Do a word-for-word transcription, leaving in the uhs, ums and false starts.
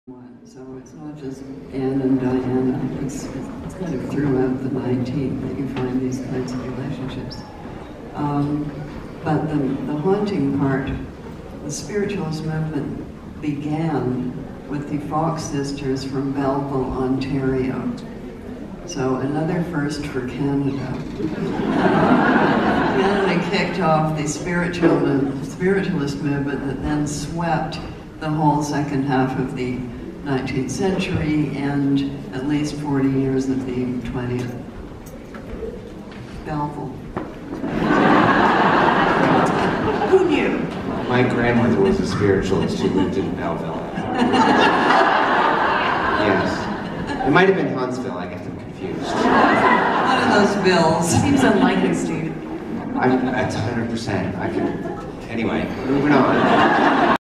So it's not just Anne and Diana, it's, it's kind of throughout the nineteenth that you find these kinds of relationships. Um, but the, the haunting part, the spiritualist movement began with the Fox sisters from Belleville, Ontario. So another first for Canada. Canada kicked off the spiritual, spiritualist movement that then swept the whole second half of the nineteenth century and at least forty years of the twentieth. Belleville. Who knew? My grandmother was a spiritualist who lived in Belleville. Yes. It might have been Huntsville, I get them confused. One of those bills. Seems unlikely, Steve. I, that's one hundred percent. I can, anyway, moving on.